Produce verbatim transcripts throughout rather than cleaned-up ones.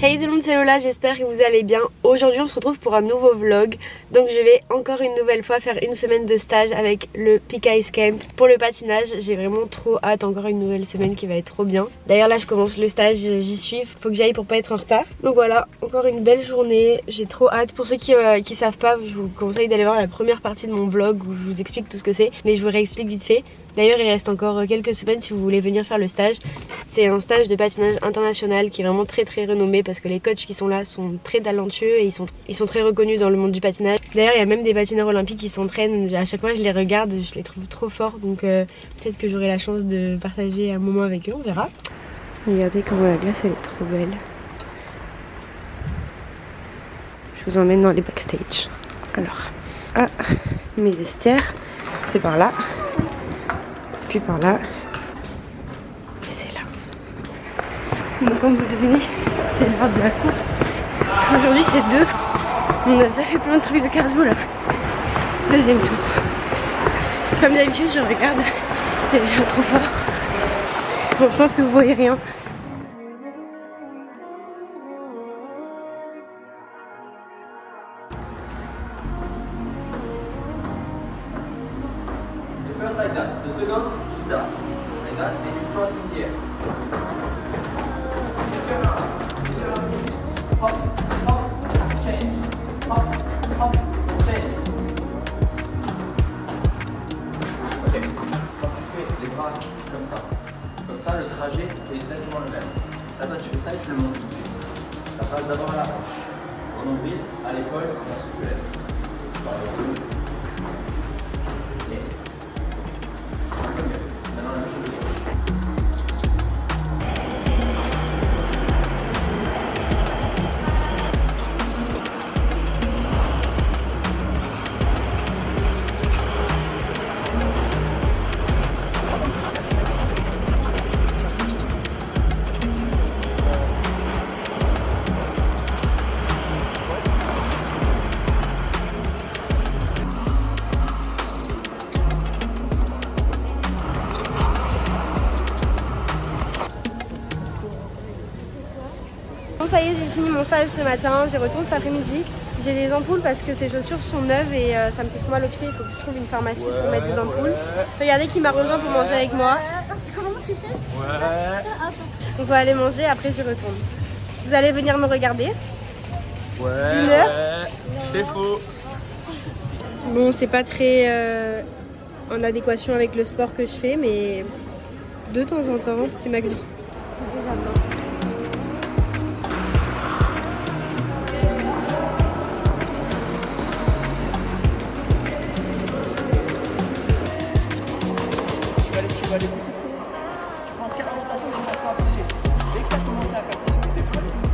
Hey tout le monde, c'est Lola, j'espère que vous allez bien. Aujourd'hui on se retrouve pour un nouveau vlog. Donc je vais encore une nouvelle fois faire une semaine de stage avec le Peak Ice Camp pour le patinage. J'ai vraiment trop hâte, encore une nouvelle semaine qui va être trop bien. D'ailleurs là je commence le stage, j'y suis, faut que j'aille pour pas être en retard. Donc voilà, encore une belle journée, j'ai trop hâte. Pour ceux qui, euh, qui savent pas, je vous conseille d'aller voir la première partie de mon vlog où je vous explique tout ce que c'est. Mais je vous réexplique vite fait. D'ailleurs il reste encore quelques semaines si vous voulez venir faire le stage. C'est un stage de patinage international qui est vraiment très très renommé parce que les coachs qui sont là sont très talentueux et ils sont, ils sont très reconnus dans le monde du patinage. D'ailleurs il y a même des patineurs olympiques qui s'entraînent, à chaque fois je les regarde, je les trouve trop forts, donc euh, peut-être que j'aurai la chance de partager un moment avec eux, on verra. Regardez comment la glace elle est trop belle. Je vous emmène dans les backstage. Alors, ah, mes vestiaires, c'est par là. Puis par là, et c'est là. Donc comme vous devinez, c'est l'heure de la course. Aujourd'hui c'est deux. On a déjà fait plein de trucs de cardio là. Deuxième tour. Comme d'habitude je regarde, il y a trop fort. Bon, je pense que vous voyez rien. First like that. The second, you start like that and you cross in the air. Hop, hop, change. Hop, hop, change. Ok. Quand tu fais les bras comme ça, comme ça, le trajet c'est exactement le même. Là, toi tu fais ça et tu le montes tout de suite. Ça passe d'abord à la hanche, au nombril, à l'épaule, et ensuite tu lèves. Par exemple. Bon, ça y est, j'ai fini mon stage ce matin, j'y retourne cet après-midi. J'ai des ampoules parce que ces chaussures sont neuves et euh, ça me fait trop mal aux pieds, il faut que je trouve une pharmacie ouais, pour mettre des ampoules. Ouais. Regardez qui m'a rejoint pour manger avec moi. Comment tu fais? Ouais. On va aller manger, après j'y retourne. Vous allez venir me regarder? Ouais. Une heure ouais. C'est faux. Bon, c'est pas très euh, en adéquation avec le sport que je fais, mais de temps en temps, petit McDo. C'est déjà bien. Tu penses qu'à la rotation, tu ne passes pas à pousser. Dès que tu as commencé à faire tes épaules,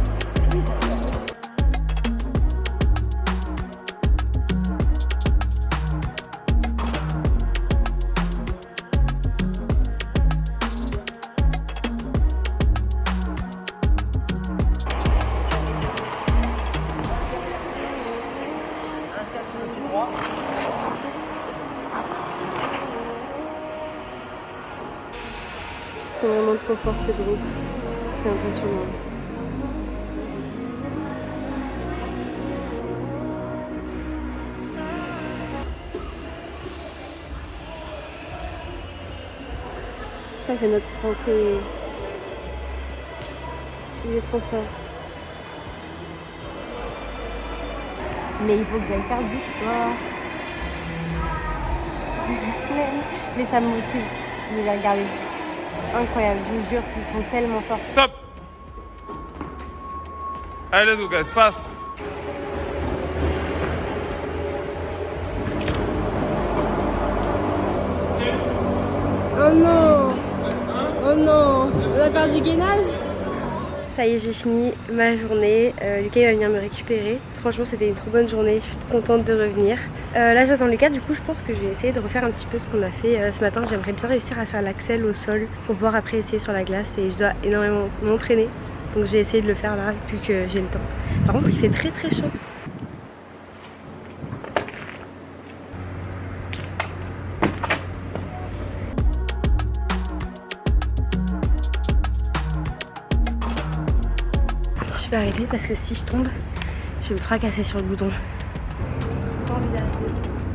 insère sur le pied droit. C'est vraiment trop fort ce groupe, c'est impressionnant. Ça c'est notre français, il est trop fort. Mais il faut que j'aille faire du sport. J'ai du flemme, mais ça me motive. Mais regardez. Incroyable, je vous jure, ils sont tellement forts. Stop! Allez, let's go, guys, fast! Oh non! Oh non! On a perdu gainage? Ça y est, j'ai fini ma journée. Euh, Lucas va venir me récupérer. Franchement, c'était une trop bonne journée. Je suis contente de revenir. Euh, là, j'attends Lucas. Du coup, je pense que je vais essayer de refaire un petit peu ce qu'on a fait euh, ce matin. J'aimerais bien réussir à faire l'axel au sol pour pouvoir après essayer sur la glace. Et je dois énormément m'entraîner. Donc, je vais essayer de le faire là, vu que j'ai le temps. Par contre, il fait très très chaud. je vais arrêter parce que si je tombe, je vais me fracasser sur le bouton. J'ai pas envie d'arrêter.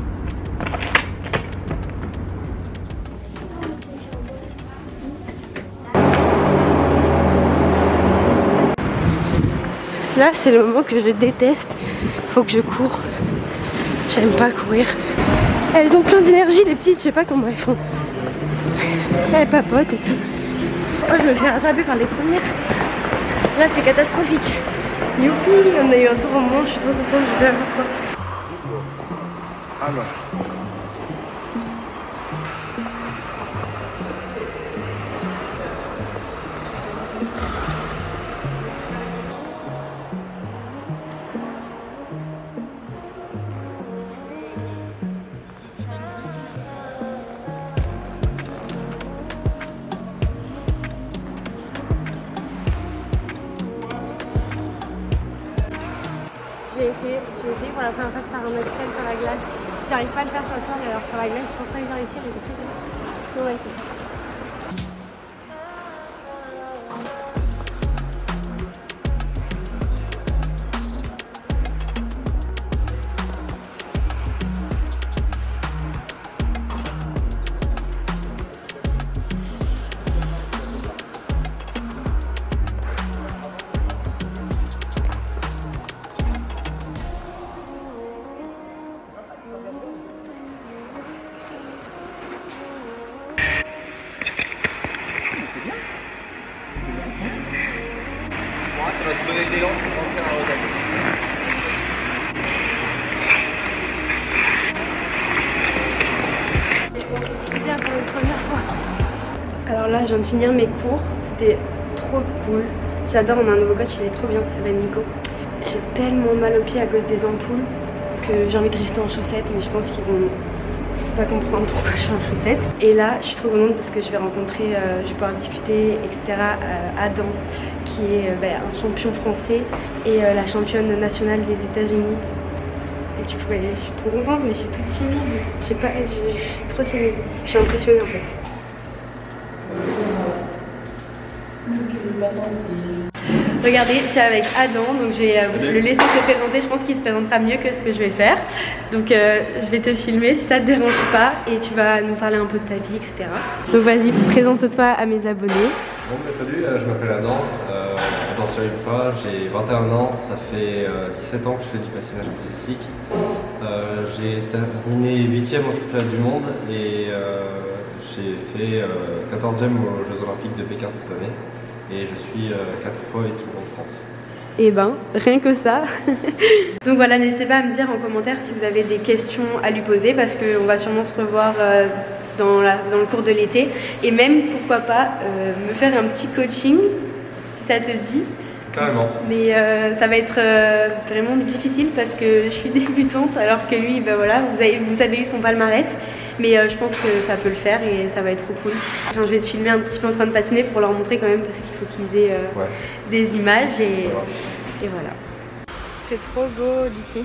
Là, c'est le moment que je déteste. Faut que je cours. J'aime pas courir. Elles ont plein d'énergie, les petites. Je sais pas comment elles font. Elles papotent et tout. Oh, je me fais rattraper par les premières. Là, c'est catastrophique. Youpi, on a eu un tour au monde. Je suis trop contente. Je sais pas pourquoi. Alors. Je vais essayer, je vais essayer pour la première fois de faire un Excel sur la glace. J'arrive pas à le faire sur le sol, alors sur la glace, je pense pas que j'en réussir, mais j'ai très bien. On va essayer. Ça va te donner de l'élan pour rentrer dans la rotation. C'est bien pour une première fois. Alors là, je viens de finir mes cours. C'était trop cool. J'adore, on a un nouveau coach, il est trop bien, ça s'appelle Nico. J'ai tellement mal aux pieds à cause des ampoules que j'ai envie de rester en chaussettes, mais je pense qu'ils vont pas comprendre pourquoi je suis en chaussettes. Et là, je suis trop contente parce que je vais rencontrer, euh, je vais pouvoir discuter, et cetera. Euh, Adam, qui est euh, bah, un champion français et euh, la championne nationale des États-Unis. Et du coup, ouais, je suis trop contente, mais je suis toute timide. Je sais pas, je, je suis trop timide. Je suis impressionnée en fait. Regardez, je suis avec Adam, donc je vais euh, le laisser se présenter. Je pense qu'il se présentera mieux que ce que je vais faire. Donc euh, je vais te filmer si ça te dérange pas et tu vas nous parler un peu de ta vie, et cetera. Donc vas-y, présente-toi à mes abonnés. Bon bah salut, euh, je m'appelle Adam, euh, Adam Siripa, j'ai vingt et un ans, ça fait euh, dix-sept ans que je fais du patinage artistique. Euh, j'ai terminé huitième au championnat du monde et euh, j'ai fait euh, quatorzième aux Jeux Olympiques de Pékin cette année. Et je suis euh, quatre fois vice-champion de France. Et ben, rien que ça. Donc voilà, n'hésitez pas à me dire en commentaire si vous avez des questions à lui poser parce qu'on va sûrement se revoir euh, dans, la, dans le cours de l'été. Et même, pourquoi pas, euh, me faire un petit coaching, si ça te dit. Carrément. Mais euh, ça va être euh, vraiment difficile parce que je suis débutante alors que lui, ben voilà, vous avez, vous avez eu son palmarès. Mais euh, je pense que ça peut le faire et ça va être trop cool. Enfin, je vais te filmer un petit peu en train de patiner pour leur montrer quand même parce qu'il faut qu'ils aient euh, ouais. des images et, et voilà. C'est trop beau d'ici.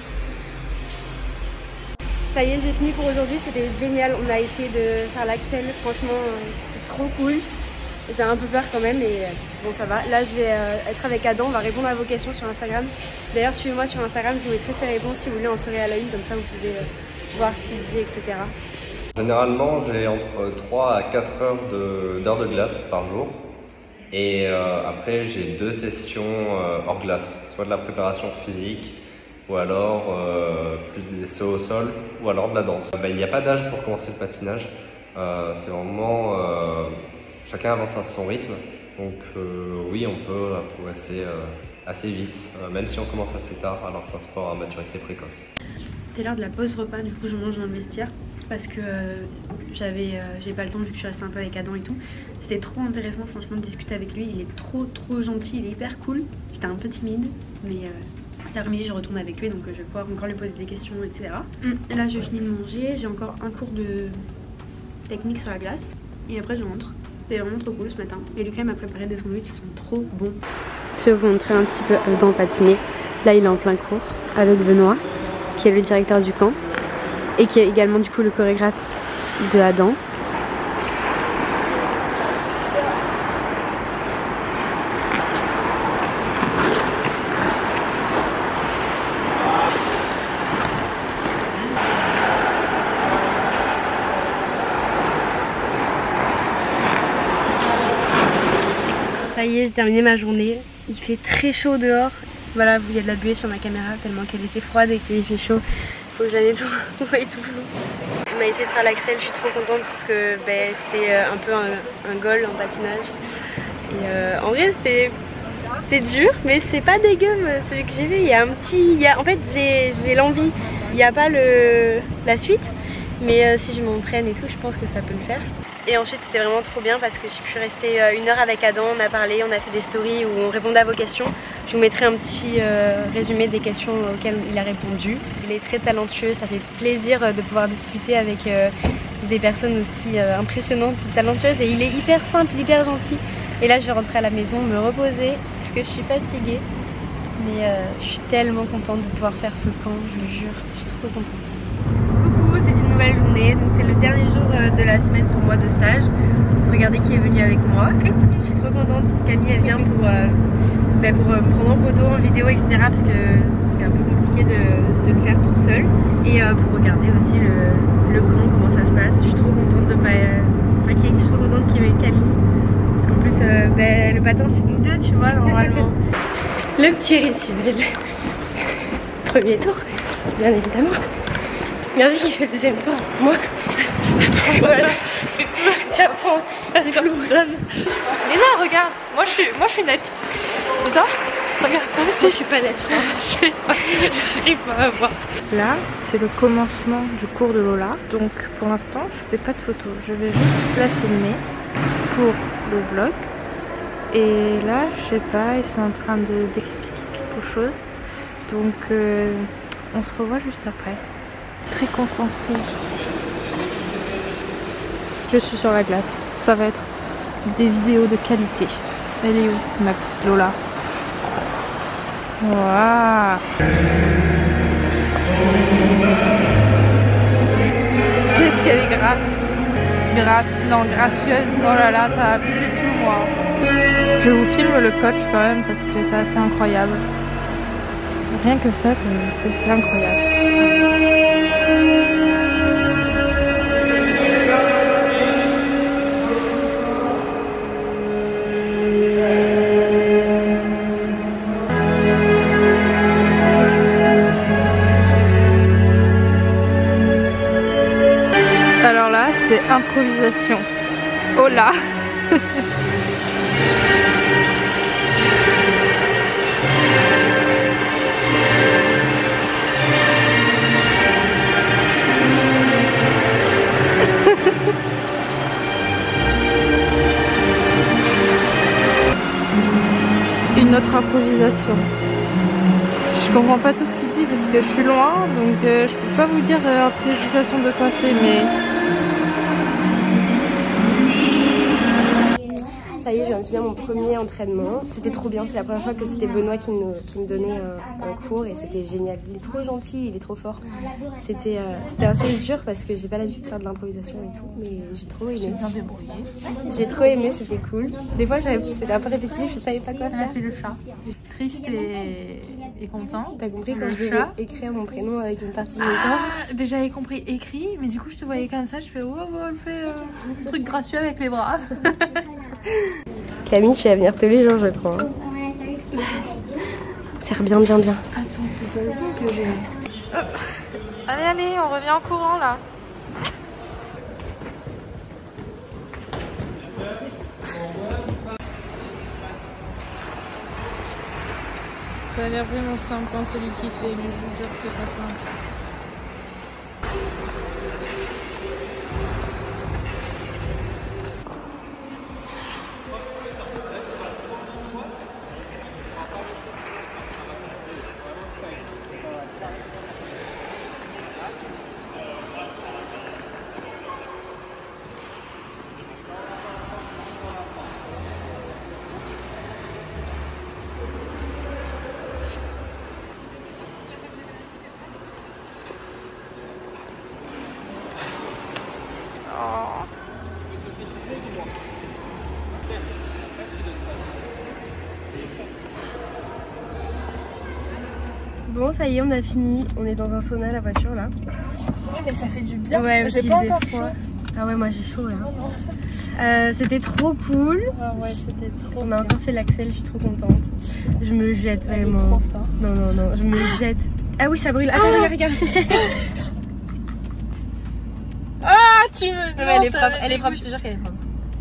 Ça y est, j'ai fini pour aujourd'hui, c'était génial. On a essayé de faire l'axel, franchement c'était trop cool. J'ai un peu peur quand même mais bon ça va. Là je vais euh, être avec Adam, on va répondre à vos questions sur Instagram. D'ailleurs suivez-moi sur Instagram, je vous mettrai ses réponses si vous voulez en story à la une, comme ça vous pouvez euh, voir ce qu'il dit, et cetera. Généralement, j'ai entre trois à quatre heures de, d'heures de glace par jour. Et euh, après, j'ai deux sessions euh, hors glace, soit de la préparation physique, ou alors euh, plus des sauts au sol, ou alors de la danse. Ben, il n'y a pas d'âge pour commencer le patinage. Euh, c'est vraiment... Euh, chacun avance à son rythme. Donc euh, oui, on peut progresser euh, assez vite, euh, même si on commence assez tard, alors que c'est un sport à maturité précoce. C'est l'heure de la pause repas, du coup je mange dans le vestiaire parce que euh, j'avais euh, j'ai pas le temps vu que je suis restée un peu avec Adam et tout. C'était trop intéressant franchement de discuter avec lui, il est trop trop gentil, il est hyper cool. J'étais un peu timide mais euh, cet après-midi je retourne avec lui donc euh, je vais pouvoir encore lui poser des questions, et cetera. Et là je finis de manger, j'ai encore un cours de technique sur la glace et après je rentre. C'était vraiment trop cool ce matin et Lucas m'a préparé des sandwichs qui sont trop bons. Je vais vous montrer un petit peu Adam patiner. Là il est en plein cours avec Benoît qui est le directeur du camp et qui est également du coup le chorégraphe de Adam. terminé ma journée. Il fait très chaud dehors. Voilà, il y a de la buée sur ma caméra tellement qu'elle était froide et qu'il fait chaud. Faut que j'aille tout, tout flou. On a essayé de faire l'Axel, je suis trop contente parce que ben, c'est un peu un, un goal en patinage. Et euh, en vrai c'est c'est dur mais c'est pas dégueu celui que j'ai vu. Il y a un petit, il y a, en fait j'ai l'envie. Il n'y a pas le, la suite mais euh, si je m'entraîne et tout je pense que ça peut le faire. Et ensuite c'était vraiment trop bien parce que j'ai pu rester une heure avec Adam, on a parlé, on a fait des stories où on répondait à vos questions. Je vous mettrai un petit euh, résumé des questions auxquelles il a répondu. Il est très talentueux, ça fait plaisir de pouvoir discuter avec euh, des personnes aussi euh, impressionnantes, talentueuses et il est hyper simple, hyper gentil. Et là je vais rentrer à la maison, me reposer parce que je suis fatiguée. Mais euh, je suis tellement contente de pouvoir faire ce camp, je vous jure, je suis trop contente. Coucou, c'est une nouvelle journée, donc c'est le dernier jour de la semaine pour moi de stage. Regardez qui est venu avec moi. Je suis trop contente, Camille elle vient pour, euh, bah pour euh, me prendre en photo, en vidéo, et cetera. Parce que c'est un peu compliqué de, de le faire toute seule. Et euh, pour regarder aussi le, le camp, comment ça se passe. Je suis trop contente de pas... Euh, enfin, je suis trop contente qu'il y ait Camille. Parce qu'en plus, euh, bah, le patin c'est nous deux, tu vois, normalement. Le petit rituel. Premier tour, bien évidemment. Regardez qui fait le deuxième tour. Moi. Attends, voilà. Tiens, prends. C'est flou. Mais non, regarde. Moi, je suis, moi, je suis nette. Et toi? Regarde, toi aussi. Je suis pas nette, je crois. J'arrive pas à voir. Là, c'est le commencement du cours de Lola. Donc, pour l'instant, je fais pas de photos. Je vais juste la filmer pour le vlog. Et là, je sais pas, ils sont en train d'expliquer de, quelque chose. Donc, euh, on se revoit juste après. Très concentrée. Je suis sur la glace. Ça va être des vidéos de qualité. Elle est où, ma petite Lola? Waouh! Qu'est-ce qu'elle est grasse! Grasse, non, gracieuse. Oh là là, ça va plus du tout, moi. Je vous filme le coach quand même parce que c'est assez incroyable. Rien que ça, c'est incroyable. Alors là, c'est improvisation. Oh là! Une autre improvisation. Je comprends pas tout ce qu'il dit parce que je suis loin, donc euh, je peux pas vous dire euh, improvisation de quoi c'est, mais... Ça y est, je viens de finir mon premier entraînement. C'était trop bien, c'est la première fois que c'était Benoît qui, nous, qui me donnait un, un cours et c'était génial. Il est trop gentil, il est trop fort. C'était euh, assez dur parce que j'ai pas l'habitude de faire de l'improvisation et tout, mais j'ai trop aimé. J'ai trop aimé, c'était cool. Des fois, c'était un peu répétitif, je savais pas quoi faire. C'est le chat. Triste et, et content. T'as compris quand le je devais chat. écrire mon prénom avec une partie de mon corps? Ah, ben j'avais compris écrit, mais du coup je te voyais comme ça, je fais oh, oh elle fait euh, un truc gracieux avec les bras. Camille, tu vas venir tous les jours, je crois. Serre bien, bien, bien. Attends, c'est pas le bon que j'ai. Allez, allez, on revient en courant là. Ça a l'air vraiment simple quand celui qui fait, mais je vous jure que c'est pas simple. Bon, ça y est, on a fini. On est dans un sauna, la voiture là. Ouais, mais ça fait du bien. Ouais, j'ai pas encore froid. Ah ouais, moi j'ai chaud là. Euh, c'était trop cool. Ah ouais, c'était trop. On a encore fait l'Axel, je suis trop contente. Je me jette vraiment. Trop fort. Non, non, non, je me jette. Ah oui, ça brûle. Attends, regarde, regarde. Ah, tu me. Non, mais elle est propre, elle est propre, je te jure qu'elle est propre.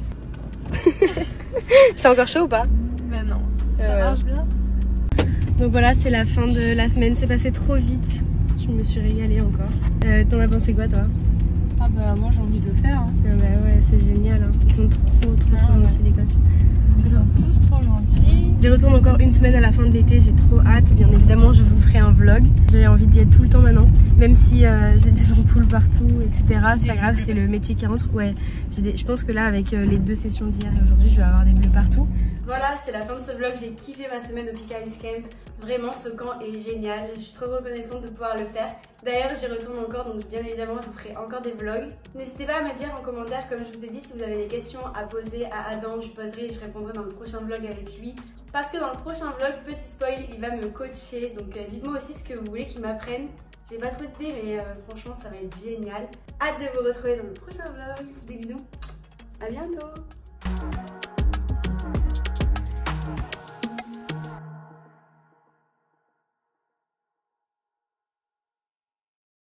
C'est encore chaud ou pas? Mais non, ça Euh, marche bien. Donc voilà, c'est la fin de la semaine, c'est passé trop vite. Je me suis régalée encore. Euh, T'en as pensé quoi toi? Ah bah moi j'ai envie de le faire. Hein. Ah bah ouais, c'est génial. Hein. Ils sont trop trop trop Ah ouais. gentils les coachs. Ils sont tous trop gentils. J'y retourne encore une semaine à la fin de l'été, j'ai trop hâte. Bien évidemment, je vous ferai un vlog. J'ai envie d'y être tout le temps maintenant. Même si euh, j'ai des ampoules partout, et cetera. C'est pas grave, c'est le métier qui rentre. Ouais, des... je pense que là, avec euh, les deux sessions d'hier et aujourd'hui, je vais avoir des bleus partout. Voilà, c'est la fin de ce vlog. J'ai kiffé ma semaine au Pika Ice Camp. Vraiment, ce camp est génial. Je suis trop reconnaissante de pouvoir le faire. D'ailleurs, j'y retourne encore, donc bien évidemment, je vous ferai encore des vlogs. N'hésitez pas à me dire en commentaire, comme je vous ai dit, si vous avez des questions à poser à Adam, je poserai et je répondrai dans le prochain vlog avec lui. Parce que dans le prochain vlog, petit spoil, il va me coacher. Donc euh, dites-moi aussi ce que vous voulez qu'il m'apprenne. J'ai pas trop d'idées, mais euh, franchement, ça va être génial. Hâte de vous retrouver dans le prochain vlog. Des bisous. À bientôt.